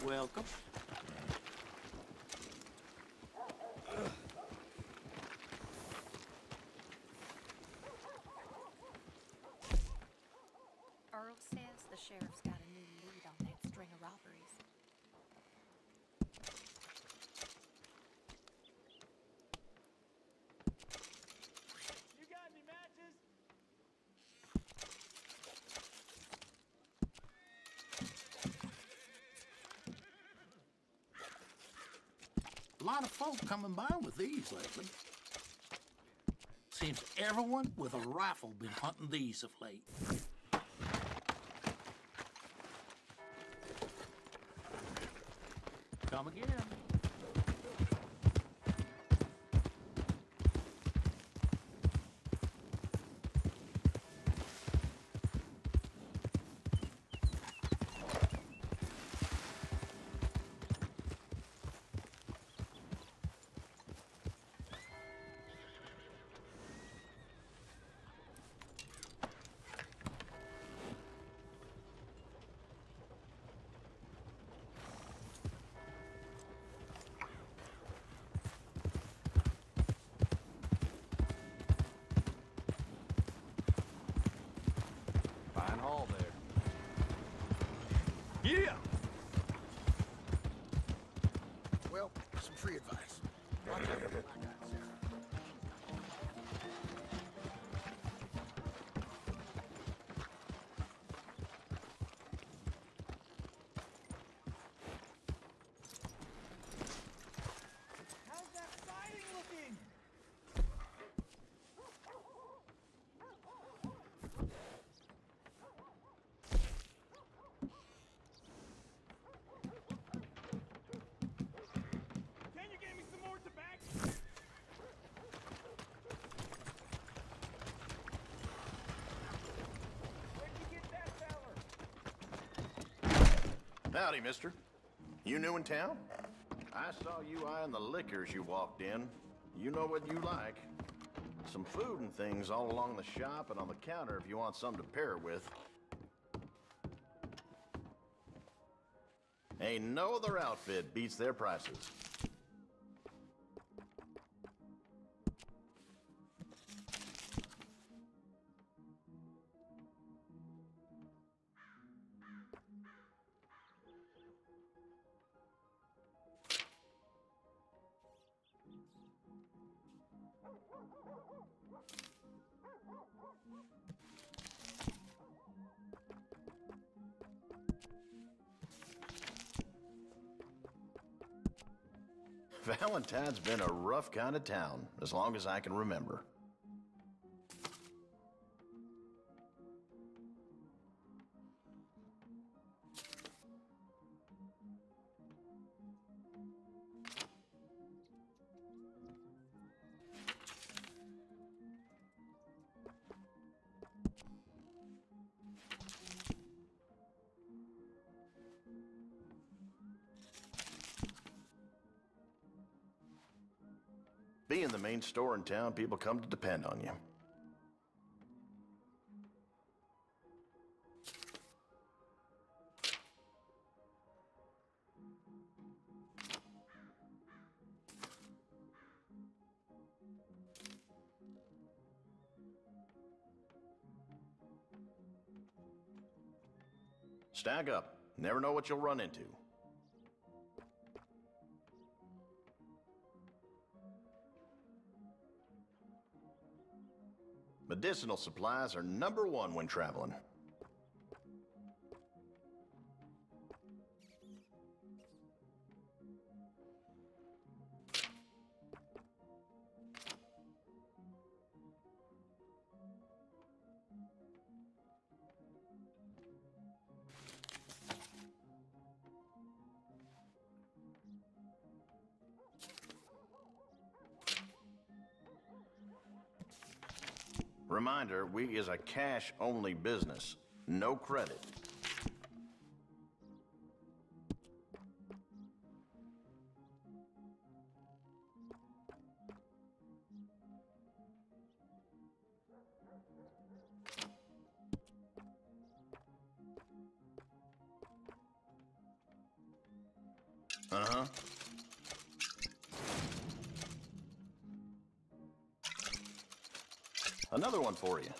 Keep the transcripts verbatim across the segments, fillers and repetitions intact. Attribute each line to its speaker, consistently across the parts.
Speaker 1: Welcome.
Speaker 2: Earl says the sheriff's got a new lead on that string of robberies.
Speaker 3: You got any matches?
Speaker 1: A lot of folk coming by with these lately. Seems everyone with a rifle been hunting these of late. Come again.
Speaker 4: Fine haul there.
Speaker 3: Yeah!
Speaker 5: Well, some free advice. Watch out for the black eyes there.
Speaker 3: How's that siding looking? Can you get me some more tobacco? Where'd you get that feller?
Speaker 6: Howdy, mister. You new in town? I saw you eyeing the liquors you walked in. You know what you like. Some food and things all along the shop and on the counter if you want something to pair it with. Ain't no other outfit beats their prices. Valentine's been a rough kind of town, as long as I can remember. Being the main store in town, people come to depend on you. Stack up. Never know what you'll run into. Medicinal supplies are number one when traveling. Reminder, we is a cash-only business, no credit. Uh-huh. Another one for you.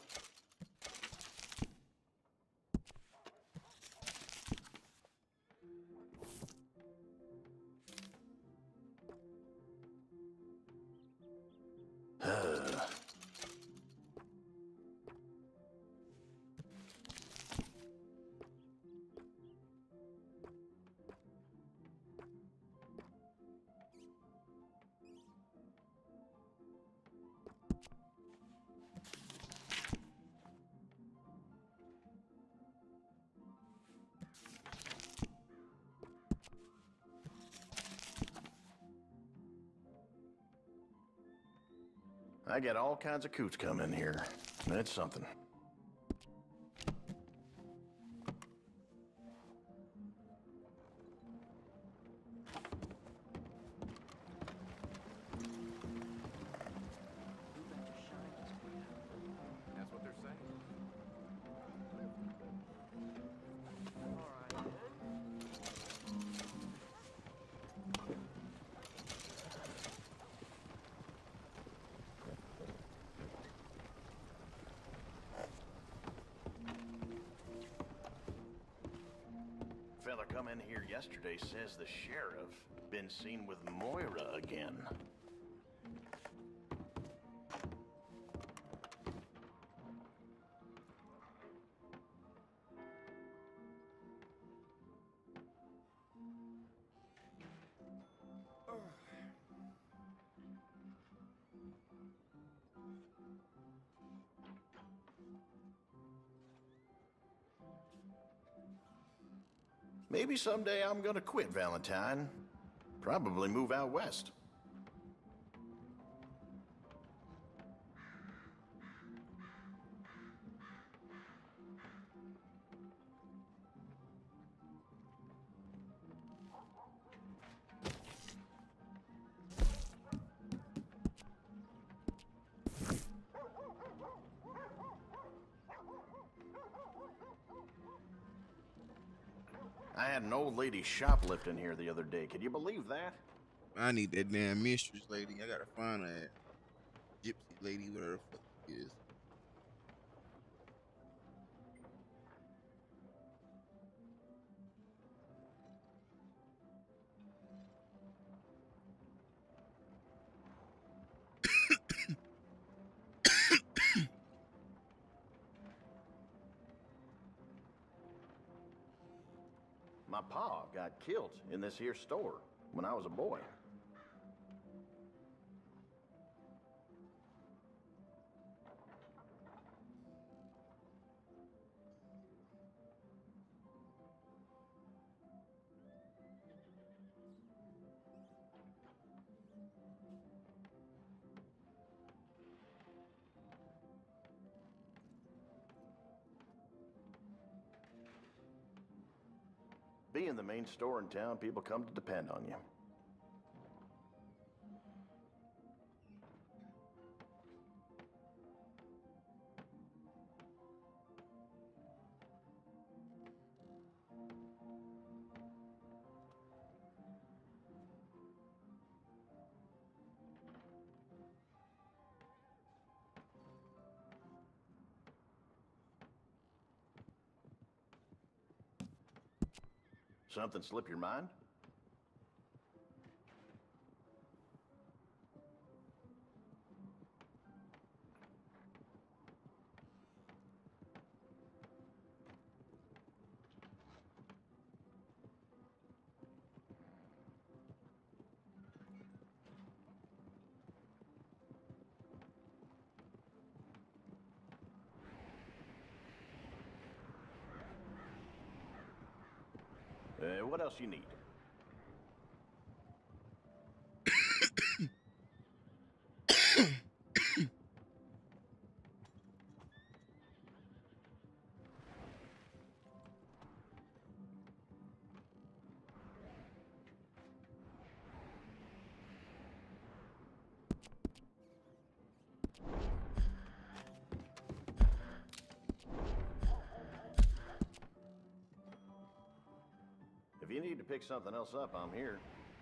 Speaker 6: I get all kinds of coots coming in here. That's something.
Speaker 4: That's what they're saying.
Speaker 6: Fella come in here yesterday says the sheriff been seen with Moira again. Maybe someday I'm gonna quit Valentine. Probably move out west. I had an old lady shoplifting here the other day. Can you believe that?
Speaker 7: I need that damn mistress lady. I gotta find that gypsy lady, whatever the fuck it is.
Speaker 6: My pa got killed in this here store when I was a boy. Being the main store in town, people come to depend on you. Something slip your mind? Uh, what else you need? If you need to pick something else up, I'm here.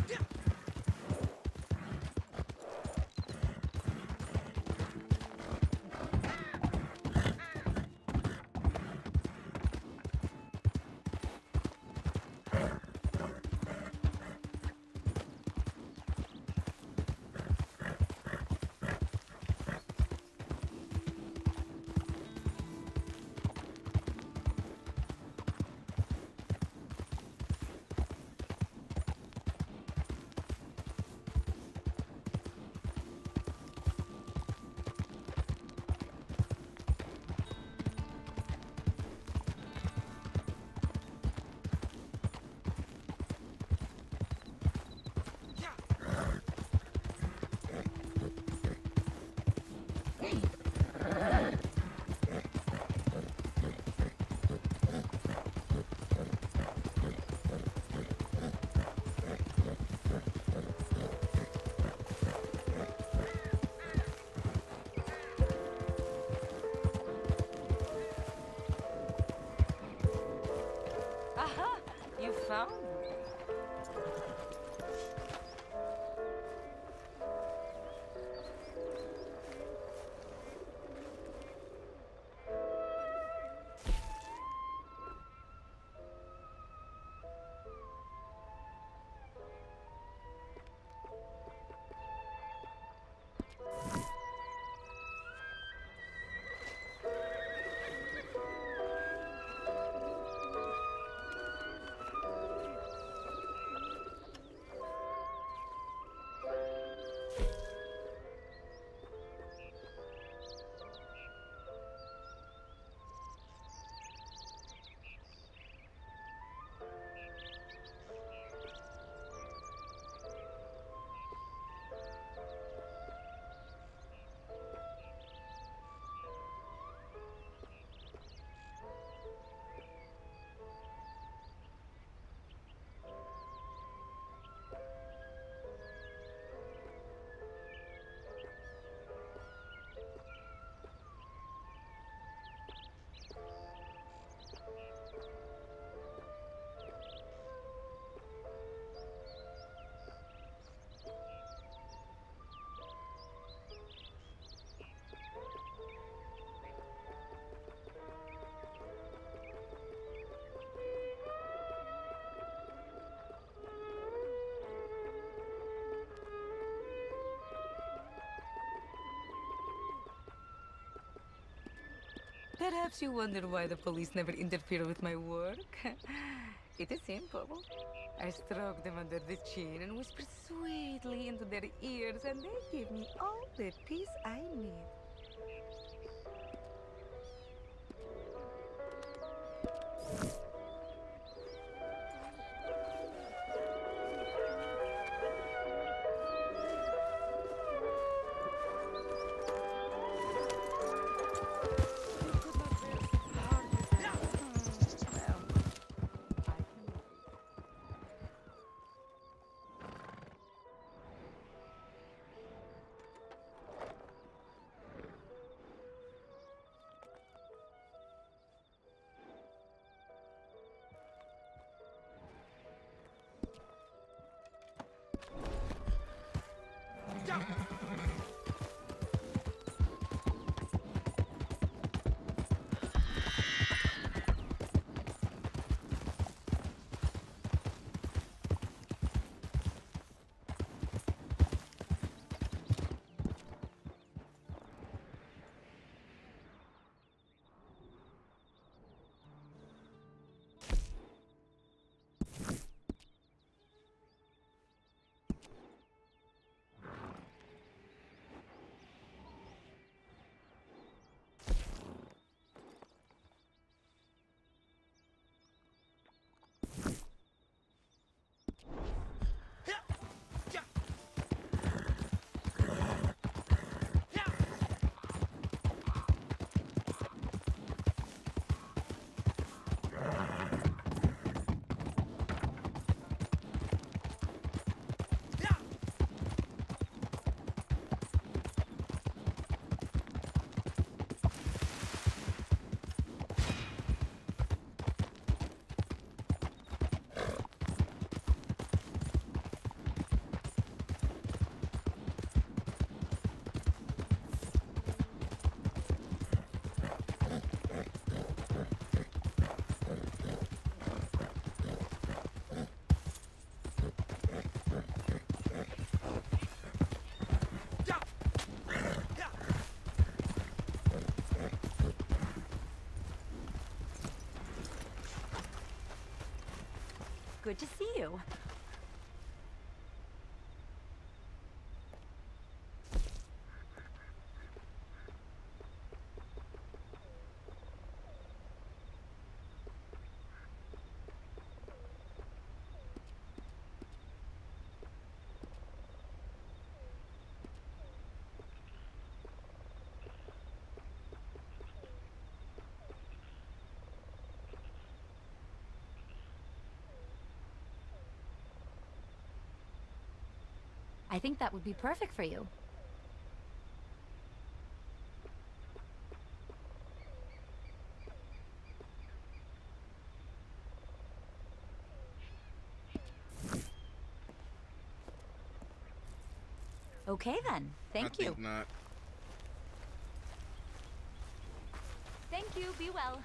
Speaker 8: Aha! You found me. Perhaps you wonder why the police never interfere with my work? It is simple. I stroke them under the chin and whisper sweetly into their ears, and they give me all the peace I need.
Speaker 9: Good to see you. I think that would be perfect for you. Okay then. Thank
Speaker 7: I
Speaker 9: you.
Speaker 7: think not.
Speaker 9: Thank you. Be well.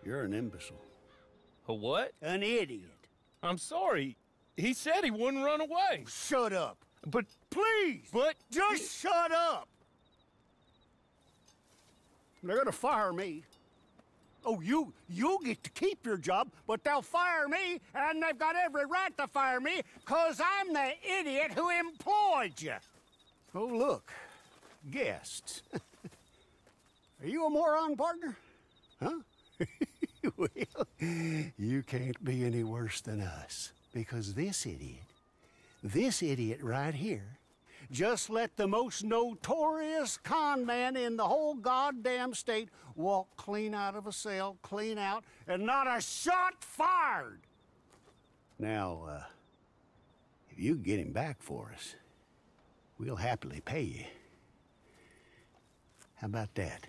Speaker 10: You're an imbecile.
Speaker 3: A what?
Speaker 10: An idiot.
Speaker 3: I'm sorry. He said he wouldn't run away.
Speaker 10: Shut up.
Speaker 3: But,
Speaker 10: Please!
Speaker 3: but...
Speaker 10: Just shut up! They're gonna fire me. Oh, you, you get to keep your job, but they'll fire me, and they've got every right to fire me, because I'm the idiot who employed you. Oh, look. Guests. Are you a moron, partner? Huh? Well, you can't be any worse than us, because this idiot, this idiot right here, just let the most notorious con man in the whole goddamn state walk clean out of a cell, clean out, and not a shot fired. Now, uh, if you get him back for us, we'll happily pay you. How about that?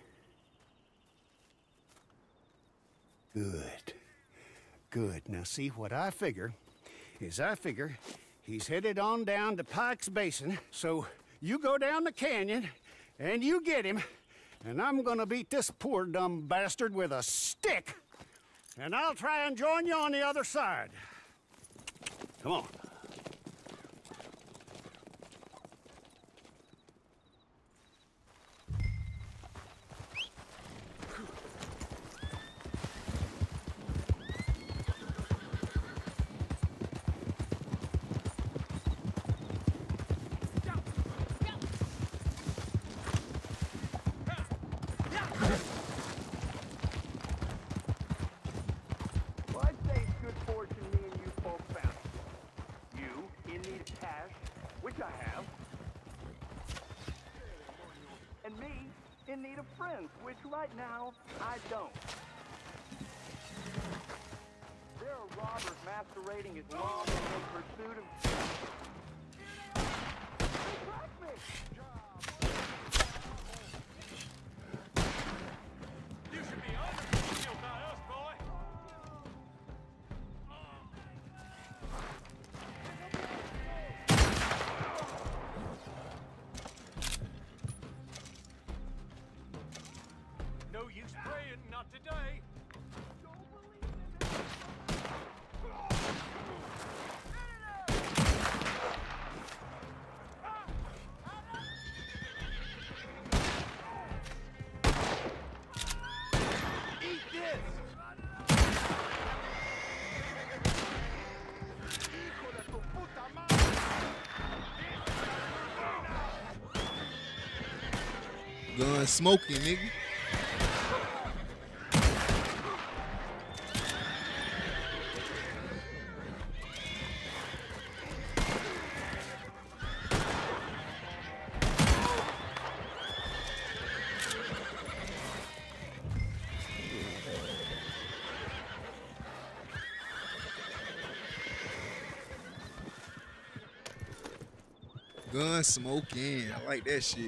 Speaker 10: Good. Good. Now, see, what I figure is I figure he's headed on down to Pike's Basin, so you go down the canyon and you get him, and I'm gonna beat this poor dumb bastard with a stick, and I'll try and join you on the other side. Come on.
Speaker 3: Well, I'd say it's good fortune me and you both found it. You, in need of cash, which I have. And me, in need of friends, which right now, I don't. There are robbers masquerading as lawmen in pursuit of... They tracked me! You should be under killed by us, boy! No use praying, not today. Eat this! Hijo de tu puta madre!
Speaker 7: Gun smoking, nigga. Gun smoking. I like that shit.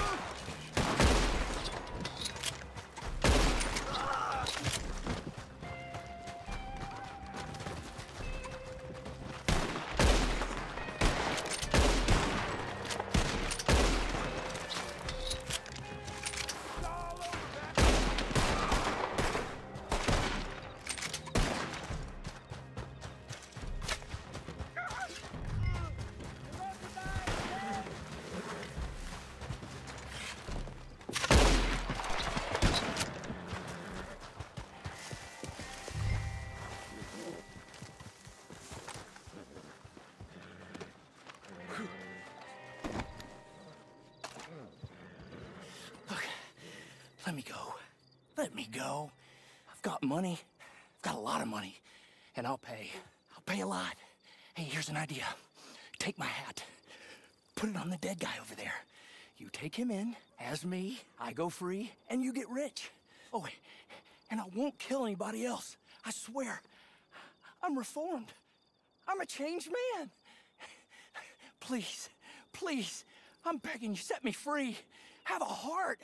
Speaker 11: Let me go. Let me go. I've got money. I've got a lot of money. And I'll pay. I'll pay a lot. Hey, here's an idea. Take my hat. Put it on the dead guy over there. You take him in as me, I go free, and you get rich. Oh, and I won't kill anybody else. I swear. I'm reformed. I'm a changed man. Please, please, I'm begging you, set me free. Have a heart.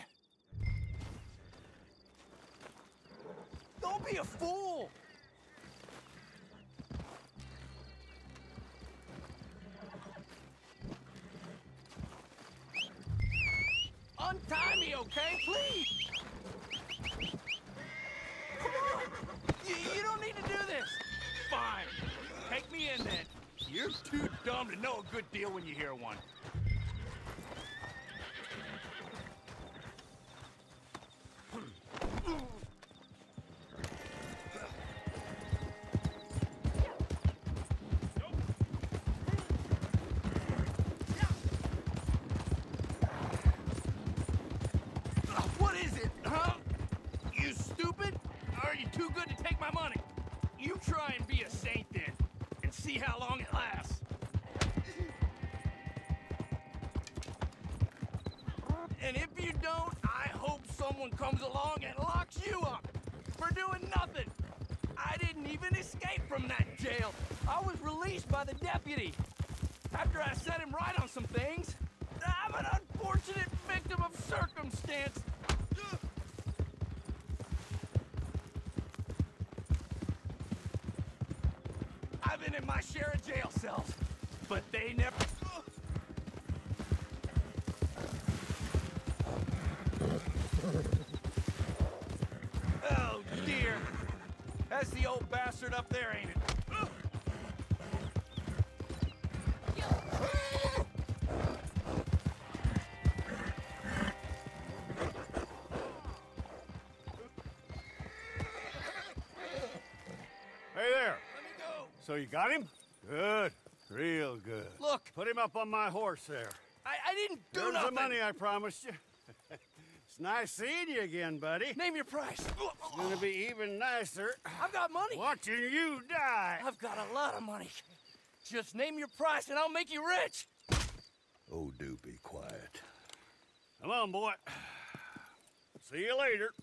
Speaker 11: Don't be a fool! Untie me, okay? Please! Come on! You, you don't need to do this!
Speaker 10: Fine. Take me in then. You're too dumb to know a good deal when you hear one.
Speaker 11: What is it, huh? You stupid? Are you too good to take my money?
Speaker 10: You try and be a saint then, and see how long it lasts.
Speaker 11: And if you don't, I hope someone comes along and locks you up for doing nothing. I didn't even escape from that jail. I was released by the deputy. After I set him right on some things, I'm an unfortunate victim of circumstance. I've been in my share of jail cells, but they never... Oh, dear. That's the old bastard up there, ain't it?
Speaker 10: Hey there.
Speaker 11: Let me go.
Speaker 10: So you got him? Good. Real good.
Speaker 11: Look.
Speaker 10: Put him up on my horse there.
Speaker 11: I, I didn't do
Speaker 10: There's
Speaker 11: nothing.
Speaker 10: the money I promised you. It's nice seeing you again, buddy.
Speaker 11: Name your price.
Speaker 10: It's gonna be even nicer
Speaker 11: I've got money.
Speaker 10: watching you die.
Speaker 11: I've got a lot of money. Just name your price and I'll make you rich.
Speaker 10: Oh, do be quiet. Come on, boy. See you later.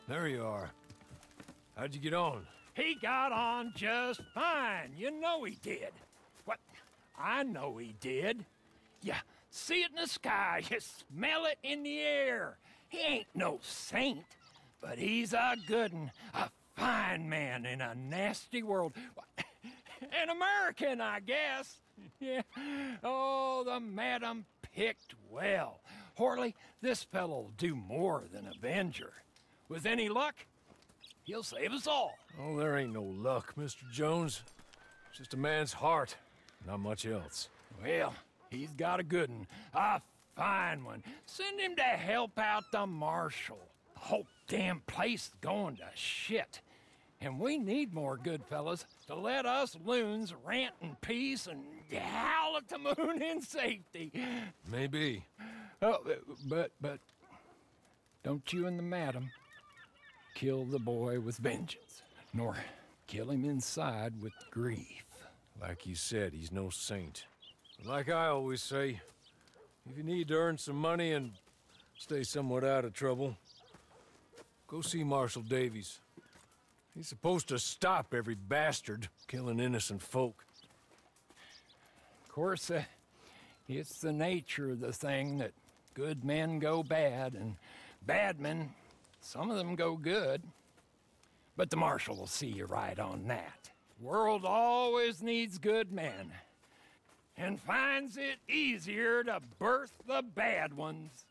Speaker 12: There you are. How'd you get on?
Speaker 10: He got on just fine. You know he did. What? I know he did. You see it in the sky. You smell it in the air. He ain't no saint, but he's a good un, a fine man in a nasty world. An American, I guess. Yeah. Oh, the madam picked well. Horley, this fellow'll do more than Avenger. With any luck, he'll save us all.
Speaker 12: Oh, there ain't no luck, Mister Jones. It's just a man's heart, not much else.
Speaker 10: Well, he's got a good one, a fine one. Send him to help out the marshal. The whole damn place is going to shit. And we need more good fellas to let us loons rant in peace and howl at the moon in safety.
Speaker 12: Maybe.
Speaker 10: Oh, but, but, don't you and the madam kill the boy with vengeance, nor kill him inside with grief.
Speaker 12: Like you said, he's no saint. Like I always say, if you need to earn some money and stay somewhat out of trouble, go see Marshal Davies. He's supposed to stop every bastard killing innocent folk.
Speaker 10: Of course, uh, it's the nature of the thing that good men go bad, and bad men, some of them go good. But the marshal will see you right on that. World always needs good men, and finds it easier to birth the bad ones.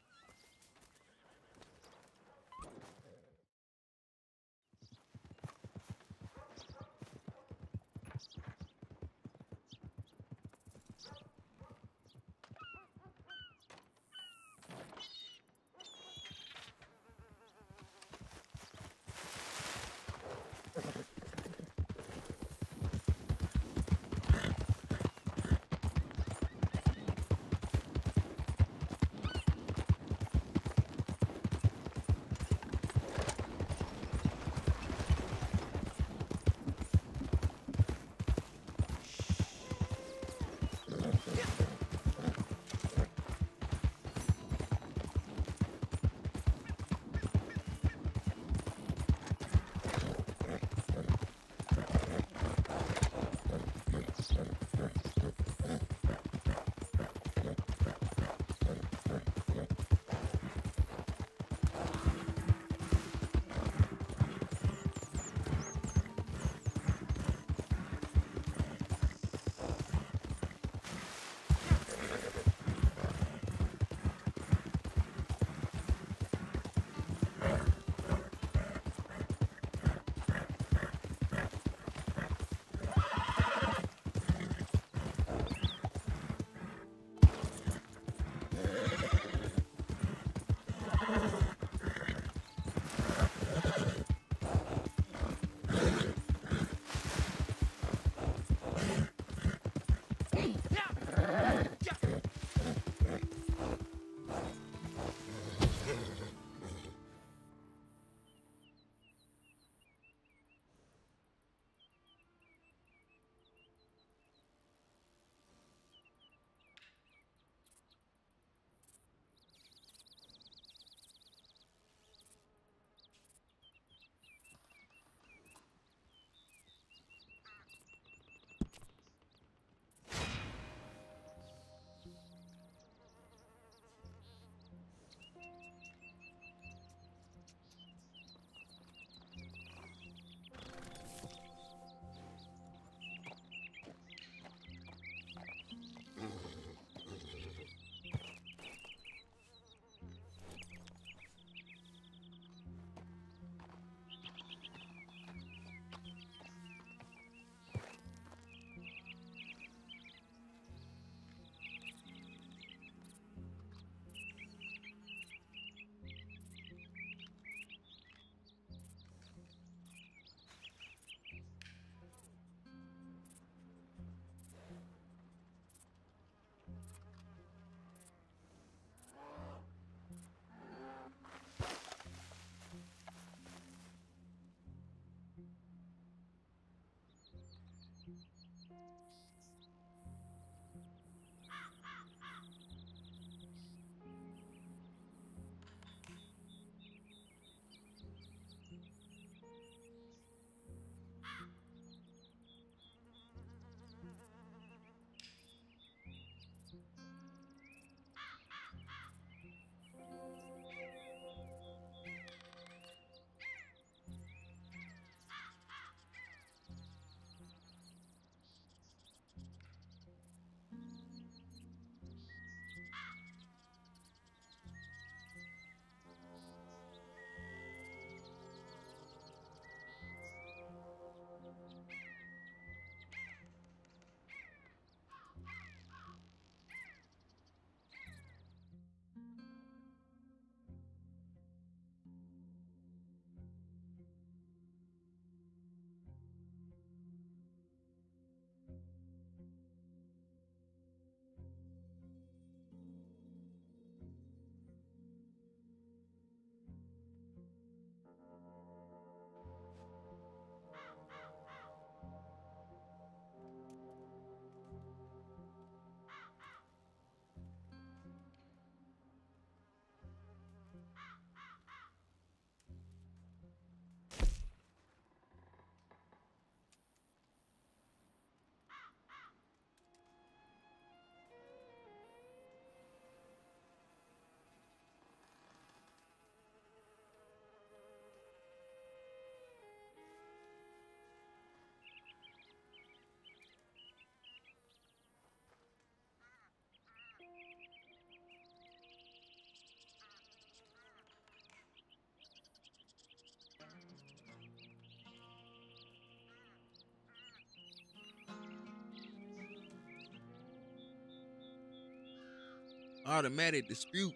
Speaker 7: Automatic dispute.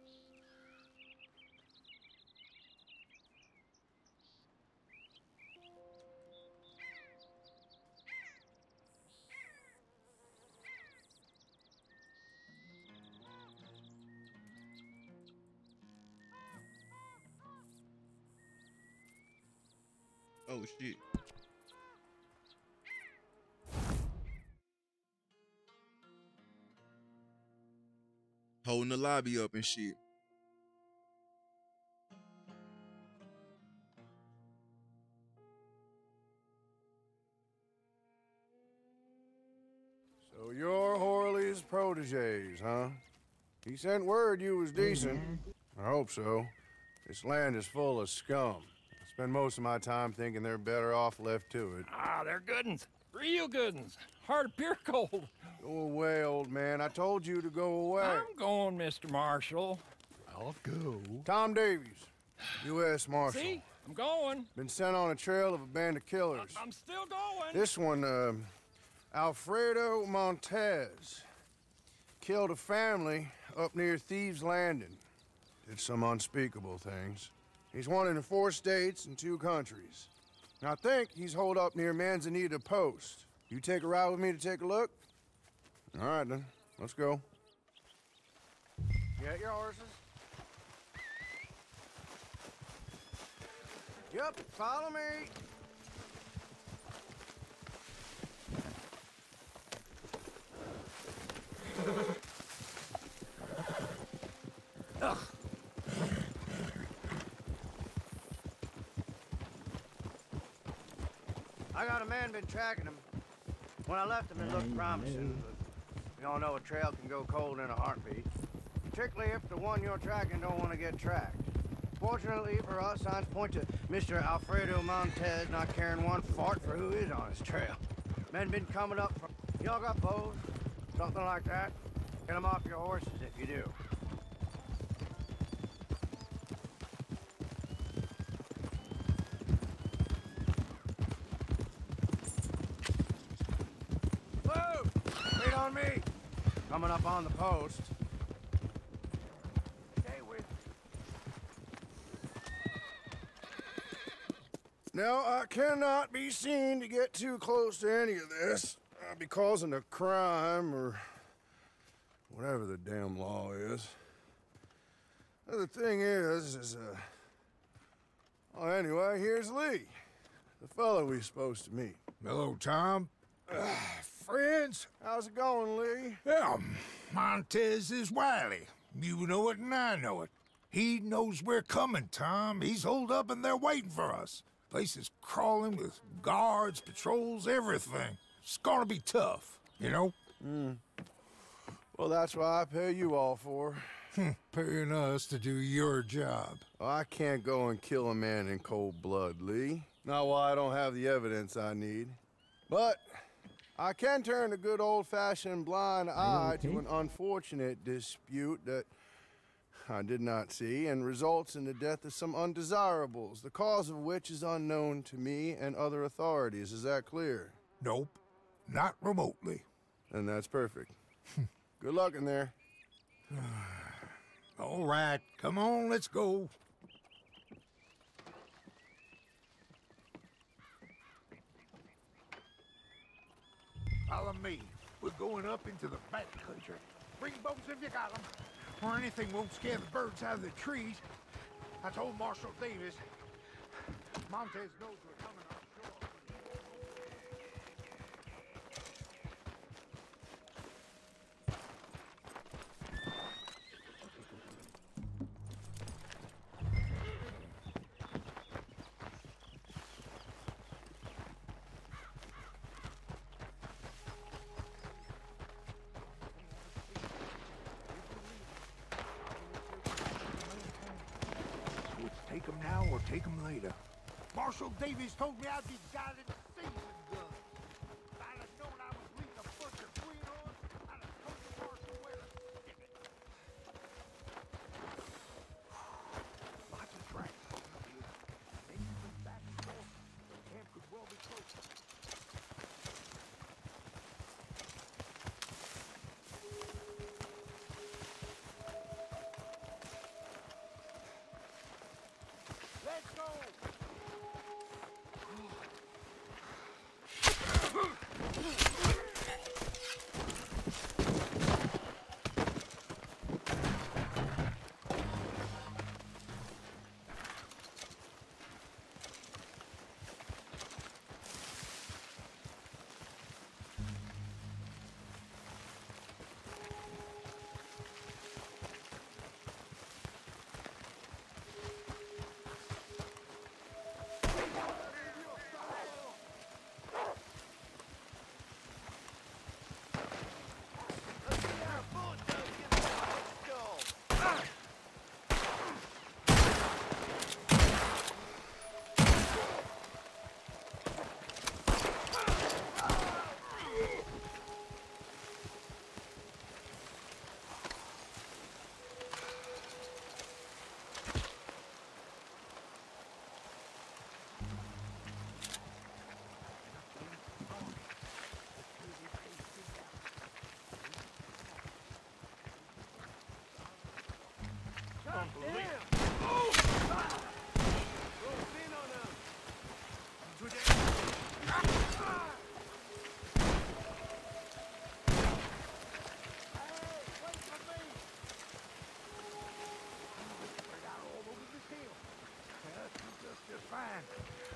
Speaker 7: Oh shit. Holding the lobby up and shit.
Speaker 13: So you're Horley's proteges, huh? He sent word you was decent. I hope so. This land is full of scum. I spend most of my time thinking they're better off left to it.
Speaker 14: Ah, they're good uns. Real good uns. Hard of pure gold.
Speaker 13: Go away, old man. I told you to go away.
Speaker 14: I'm going, Mister Marshal. I'll go.
Speaker 13: Tom Davies, U S Marshal.
Speaker 14: See? I'm going.
Speaker 13: Been sent on a trail of a band of killers.
Speaker 14: I'm still going.
Speaker 13: This one, uh, Alfredo Montez. Killed a family up near Thieves Landing. Did some unspeakable things. He's wanted in four states and two countries. I think he's holed up near Manzanita Post. You take a ride with me to take a look? All right, then. Let's go. Get your horses. Yep, follow me.
Speaker 14: Ugh.
Speaker 13: I got a man been tracking him. When I left him, it looked promising, but we all know a trail can go cold in a heartbeat. Particularly if the one you're tracking don't want to get tracked. Fortunately for us, signs point to Mister Alfredo Montez not caring one fart for who is on his trail. Men been coming up from... Y'all got bows? Something like that? Get them off your horses if you do. Move! Wait on me! Coming up on the post. Stay with me. Now, I cannot be seen to get too close to any of this. I'll be causing a crime or whatever the damn law is. The thing is, is, uh... well, anyway, here's Lee. The fellow we supposed to meet.
Speaker 15: Hello, Tom. Uh, friends?
Speaker 13: How's it going, Lee?
Speaker 15: Yeah, Montez is wily. You know it and I know it. He knows we're coming, Tom. He's holed up and they're waiting for us. Place is crawling with guards, patrols, everything. It's gonna be tough, you know?
Speaker 13: Hmm. Well, that's why I pay you all for.
Speaker 15: Paying us to do your job.
Speaker 13: Well, I can't go and kill a man in cold blood, Lee. Not while I don't have the evidence I need. But I can turn a good old-fashioned blind eye to an unfortunate dispute that I did not see and results in the death of some undesirables, the cause of which is unknown to me and other authorities. Is that clear?
Speaker 15: Nope. Not remotely.
Speaker 13: And that's perfect. Good luck in there.
Speaker 15: All right, come on, let's go. Follow me. We're going up into the back country. Bring bows if you got them, or anything won't scare the birds out of the trees. I told Marshal Davis. Montez knows we're coming offshore. Take them now or take them later. Marshal Davies told me I'd be guided season guns. If I'd have known I was leading a bunch of greenhorns, I'd have told the Marshal where to stick it. Lots of tracks. Maybe from back and forth. The camp could well be close.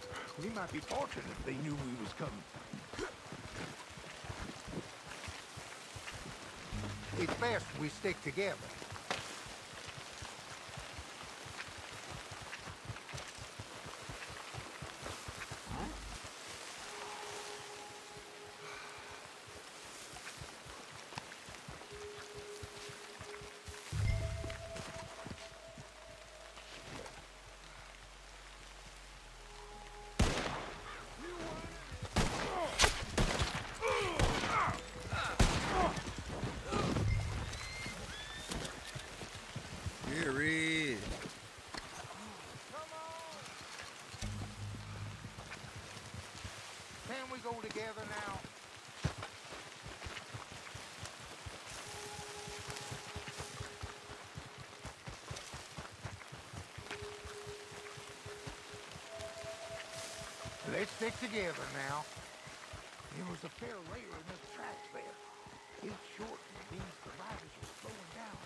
Speaker 15: We might be fortunate if they knew we was coming.
Speaker 5: It's best we stick together. Can we go together now? Let's stick together now. There was a fair layer in the tracks there. It's short and these survivors are slowing down.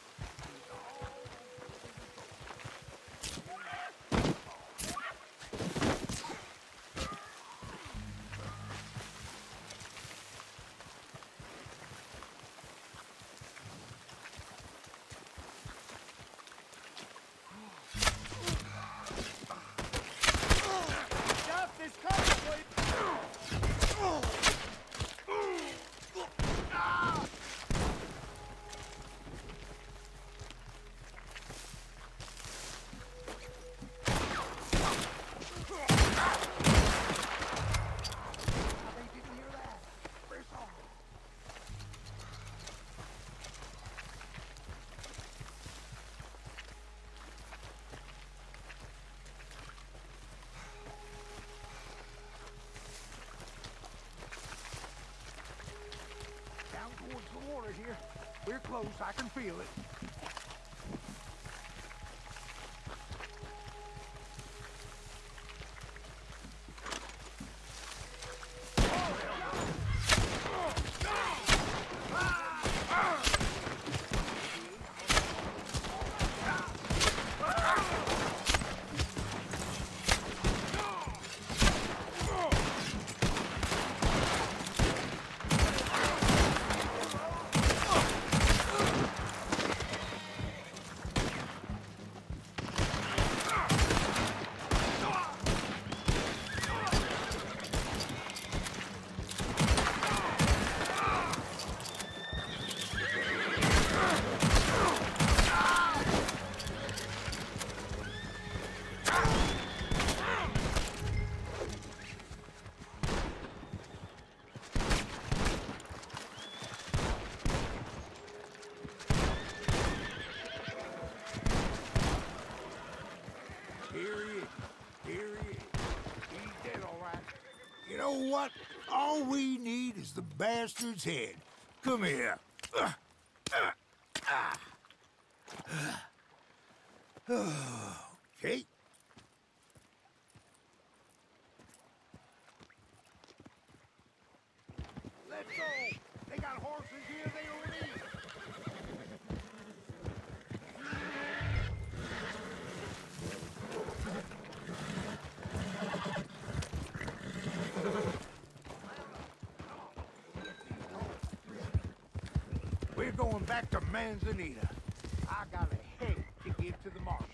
Speaker 5: Towards the water here. We're close, I can feel it. You know what? All we need is the bastard's head. Come here. Uh, uh, uh. Okay. Let's go. They got horses here they don't need. We're going back to Manzanita. I got a head to give to the marshal.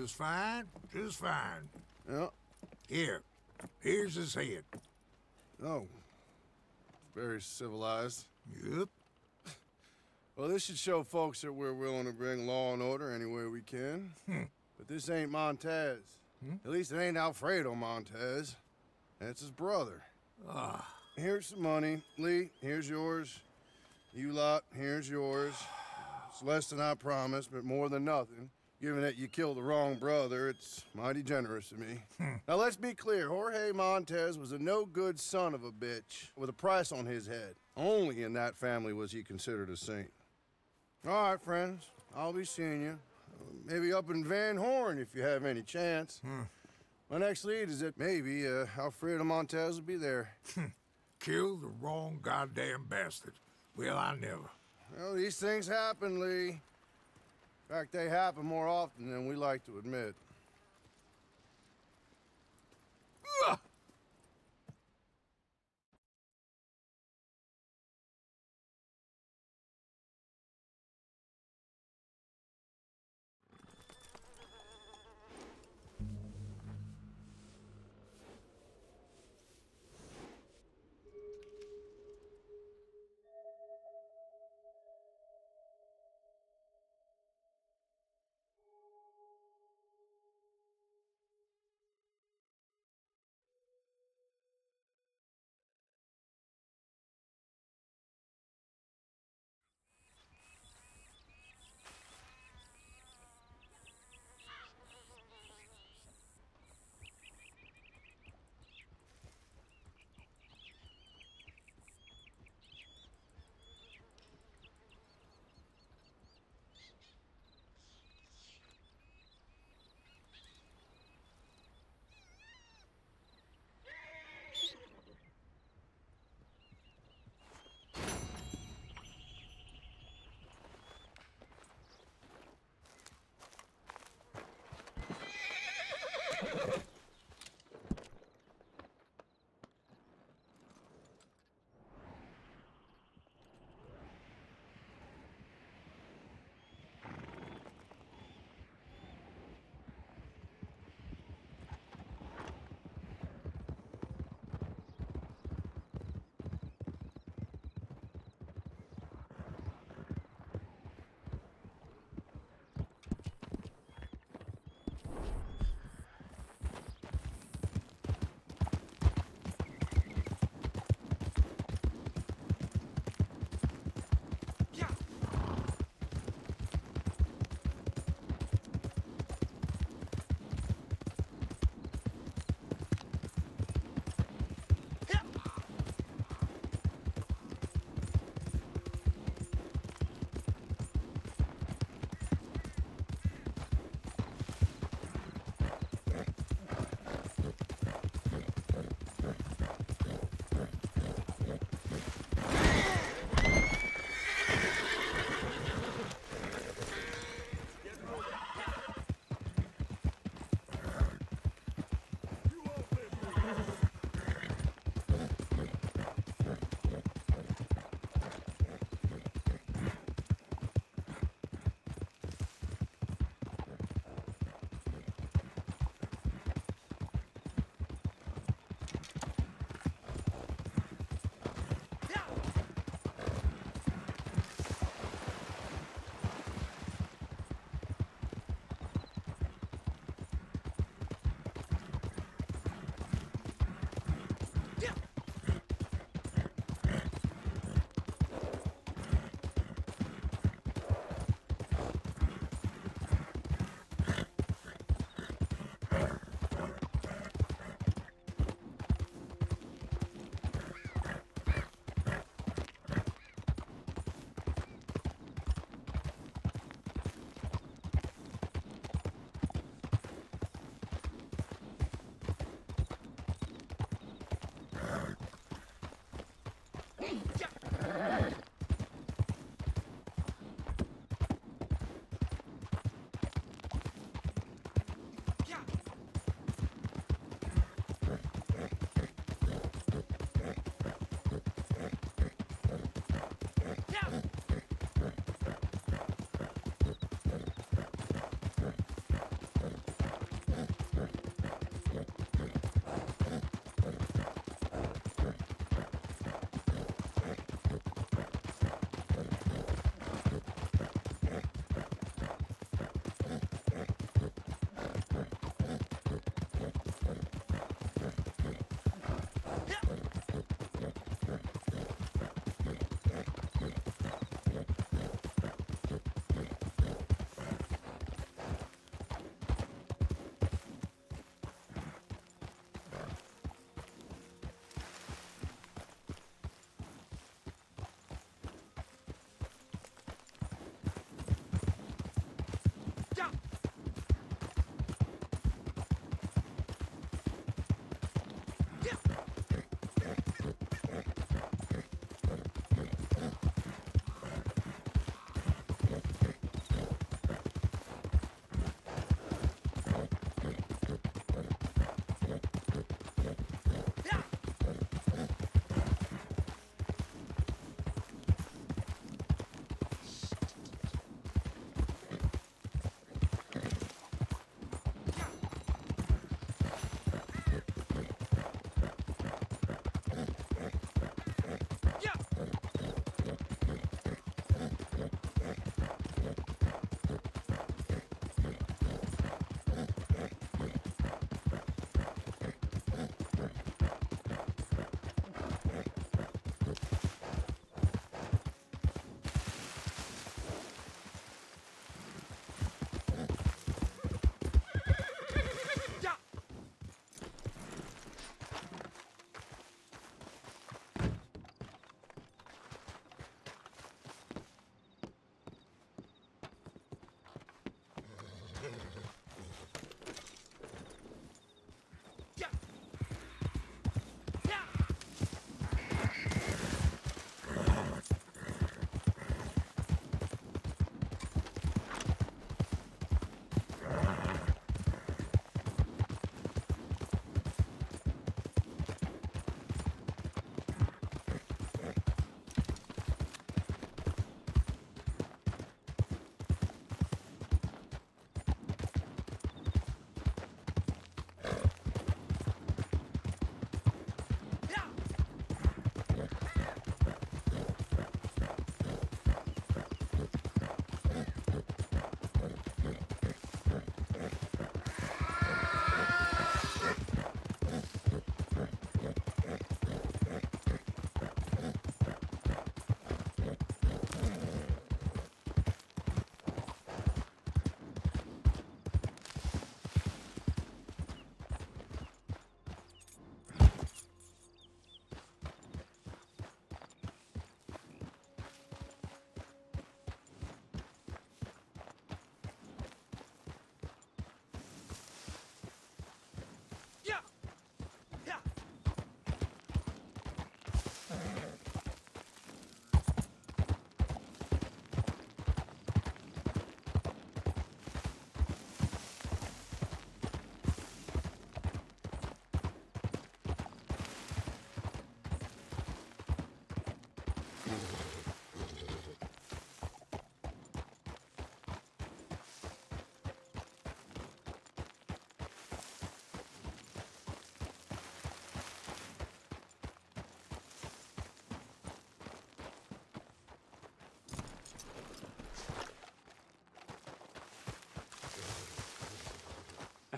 Speaker 15: Just fine, just fine.
Speaker 16: Yeah.
Speaker 15: Here, here's his head.
Speaker 16: Oh. Very civilized.
Speaker 15: Yep.
Speaker 16: Well, this should show folks that we're willing to bring law and order any way we can.
Speaker 15: Hmm.
Speaker 16: But this ain't Montez.
Speaker 15: Hmm?
Speaker 16: At least it ain't Alfredo Montez. That's his brother.
Speaker 15: Ah.
Speaker 16: Here's some money. Lee, here's yours. You lot, here's yours. It's less than I promised, but more than nothing. Given that you killed the wrong brother, it's mighty generous of me.
Speaker 15: Hmm.
Speaker 16: Now, let's be clear. Jorge Montez was a no-good son of a bitch with a price on his head. Only in that family was he considered a saint. All right, friends. I'll be seeing you. Uh, maybe up in Van Horn if you have any chance.
Speaker 15: Hmm.
Speaker 16: My next lead is that maybe uh, Alfredo Montez will be there.
Speaker 15: Killed the wrong goddamn bastard. Well, I never.
Speaker 16: Well, these things happen, Lee. In fact, they happen more often than we like to admit.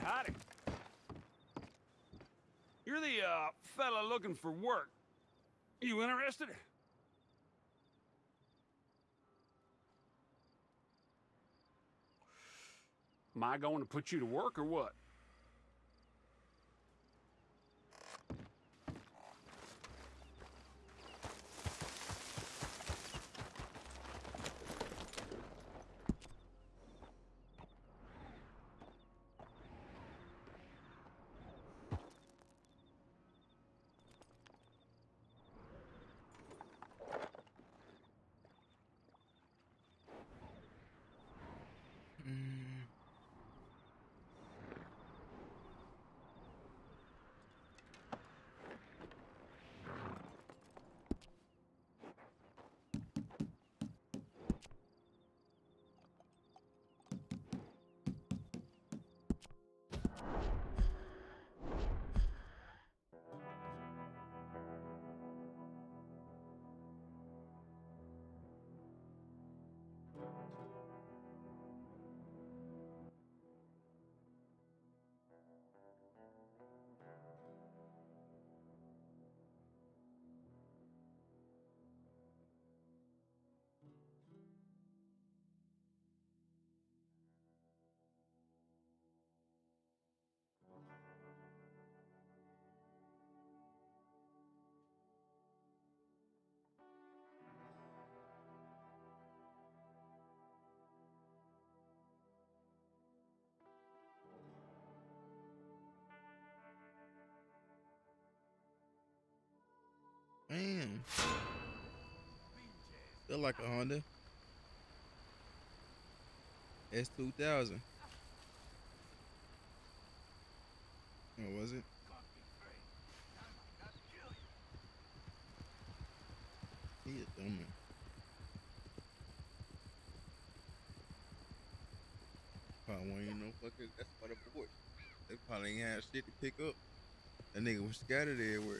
Speaker 17: Howdy. You're the, uh, fella looking for work. You interested? Am I going to put you to work or what?
Speaker 7: Man, feel like a Honda S two thousand. What was it? He a dumb man. Probably ain't no fucking. That's why the board. They probably ain't had shit to pick up. That nigga was scattered everywhere.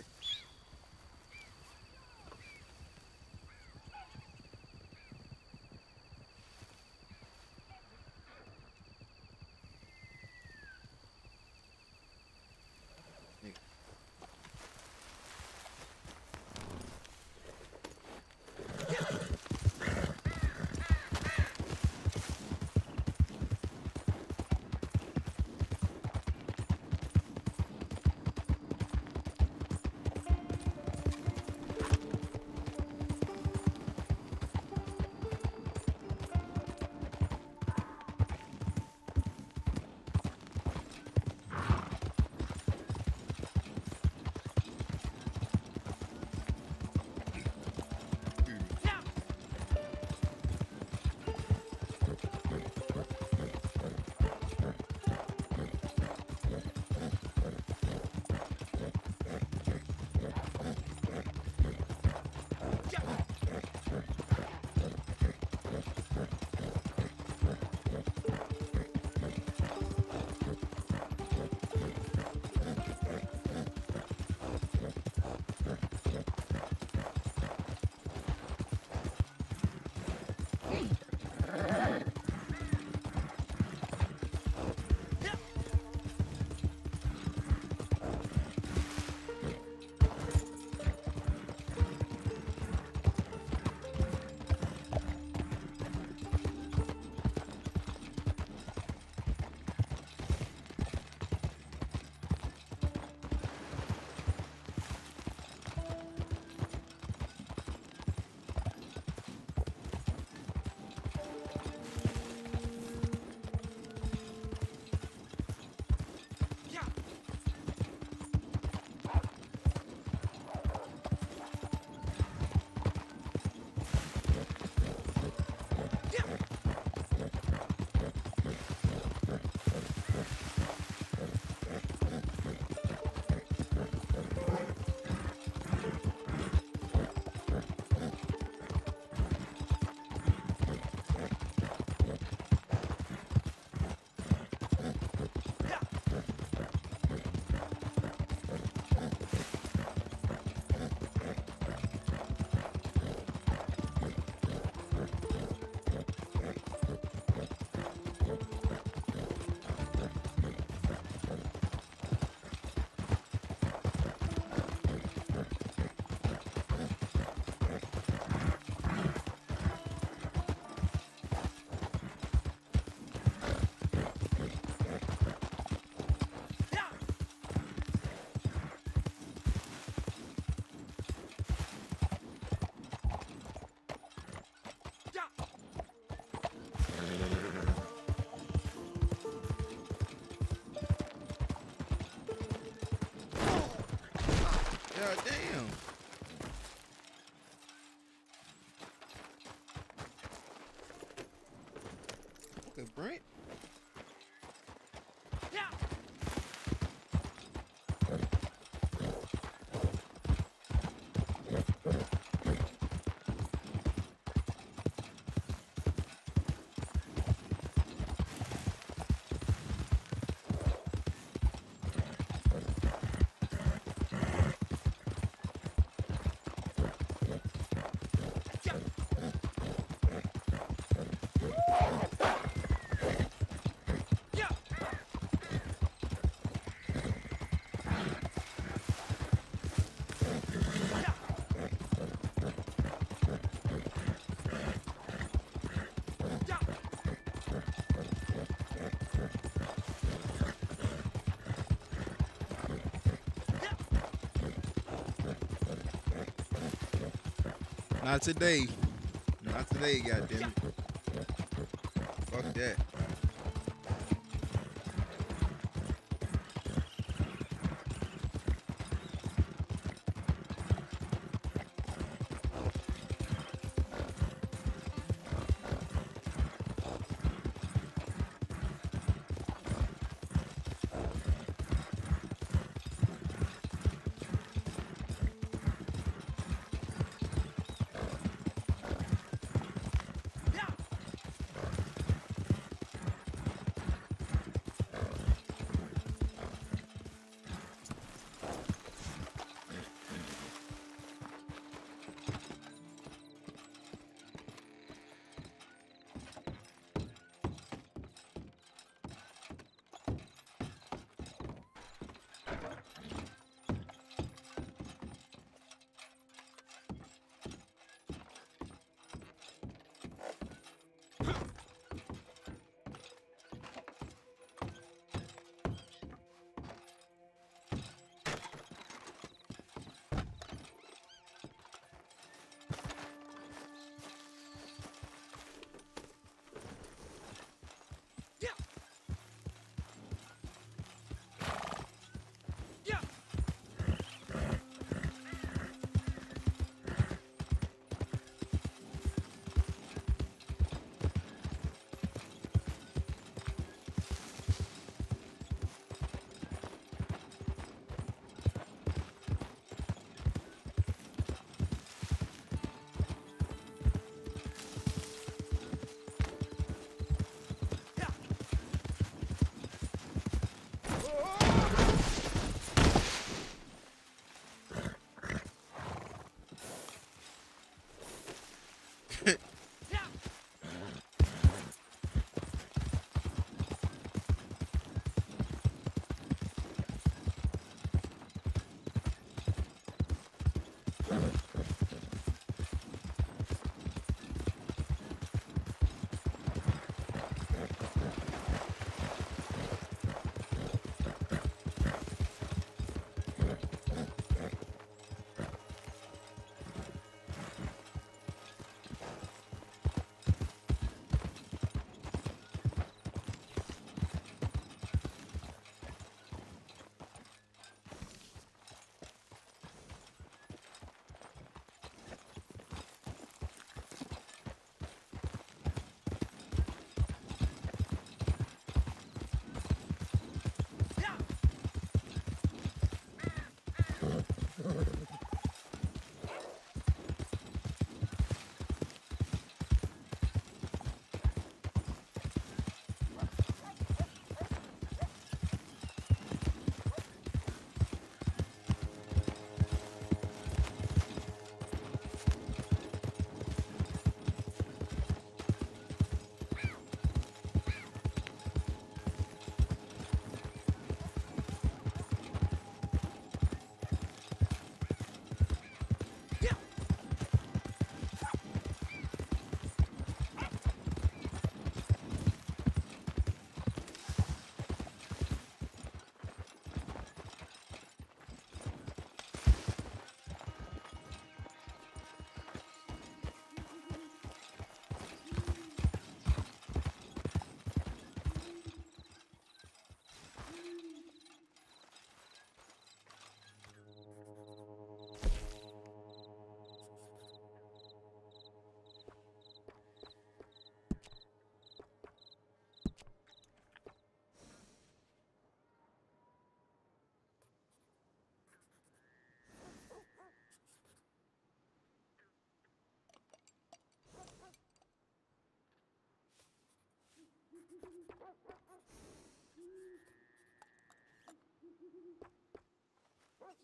Speaker 7: God damn. Okay, Brent. Not today. Not today, goddammit. Fuck that.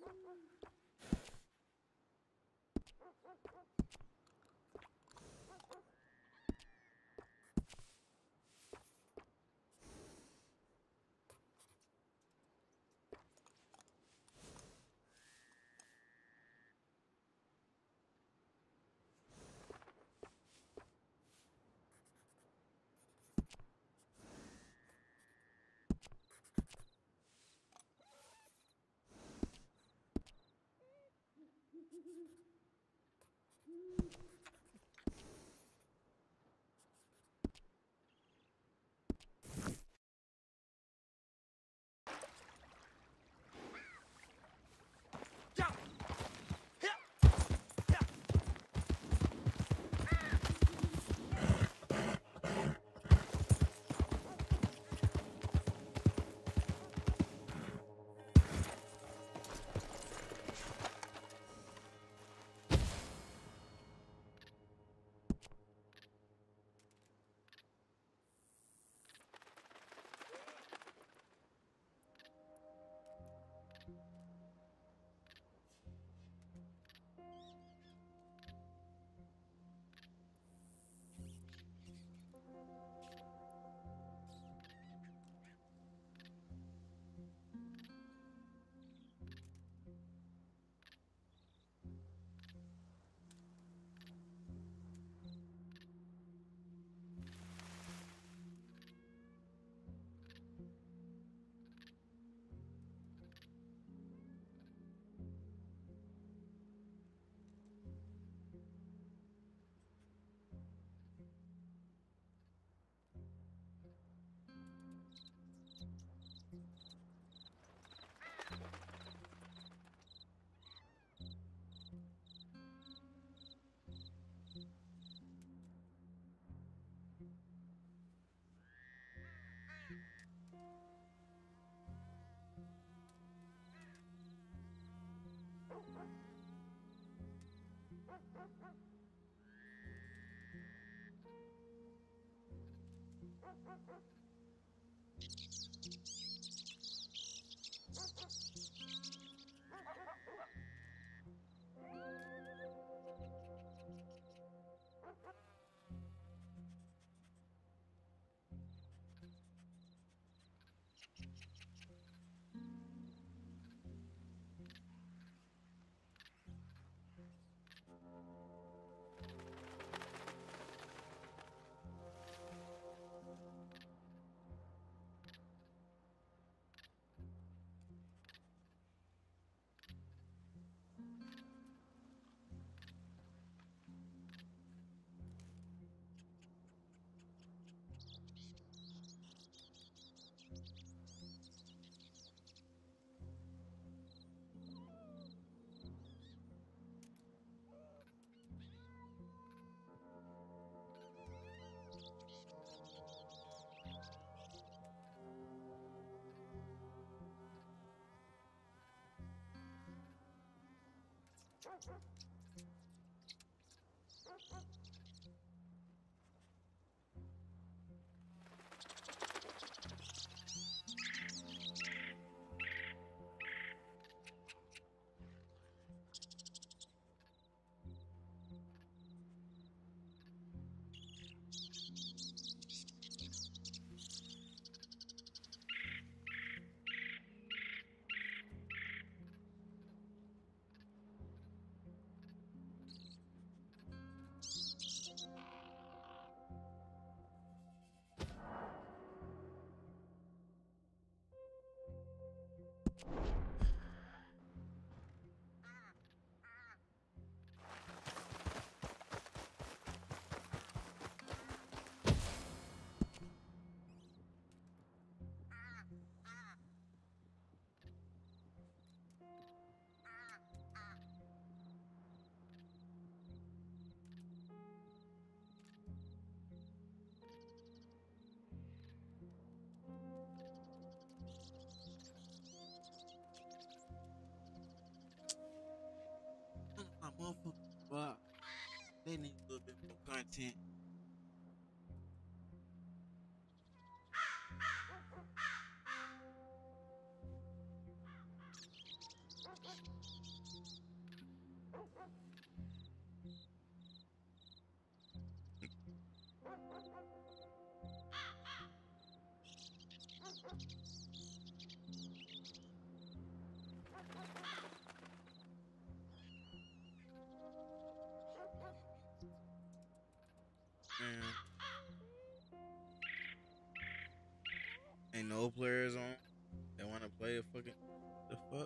Speaker 18: My motherfucker, wow. They need a little bit more content.
Speaker 7: Man. Ain't no players on. They want to play a fucking the fuck.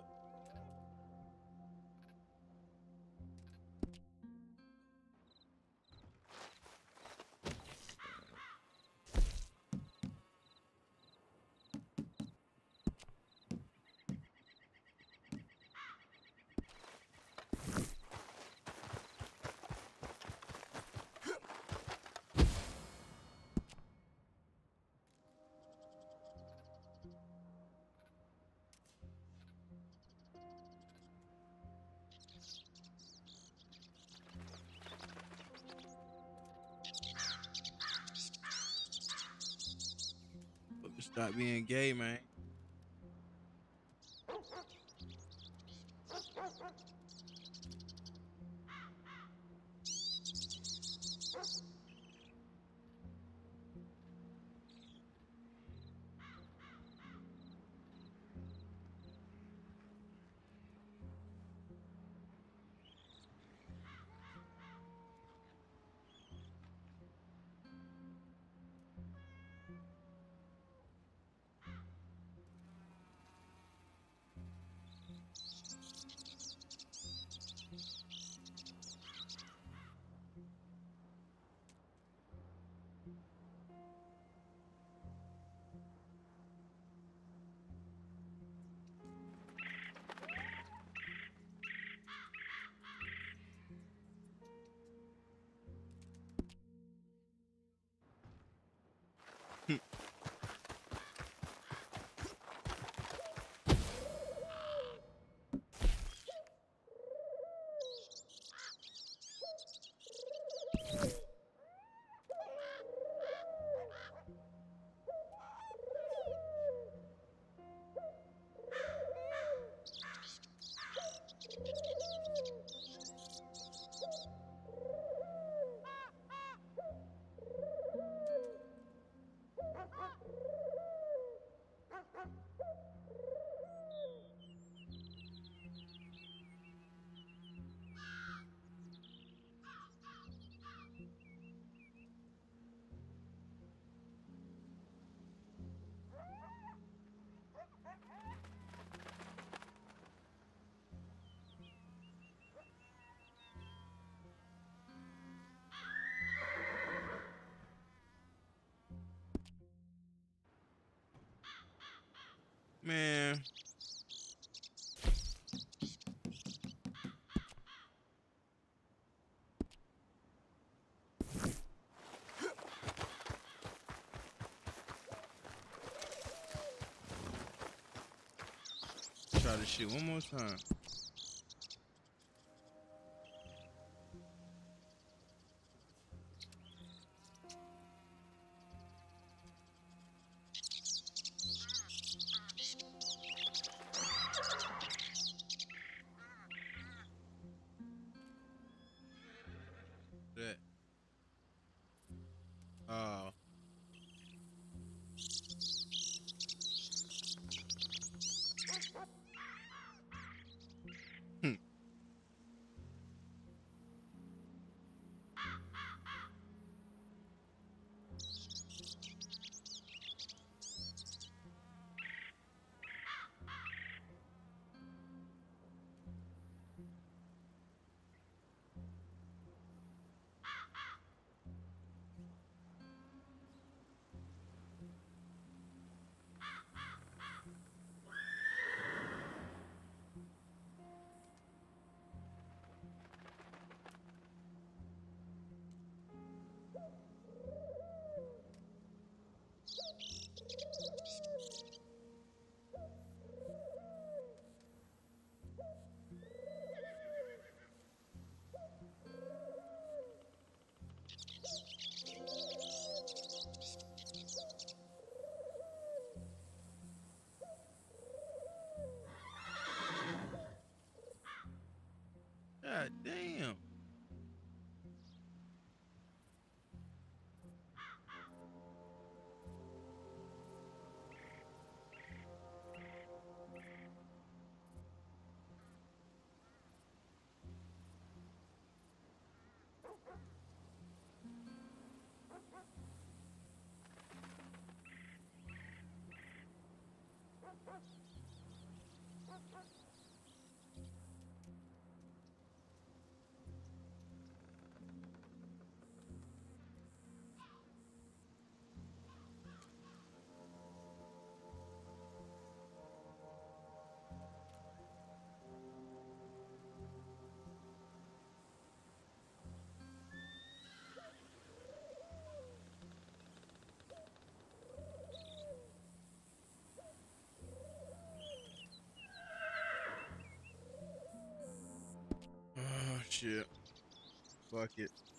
Speaker 7: Stop being gay, man. Man. Try this shit one more time. That. Oh. Hmm. God damn. Oh shit. Fuck it.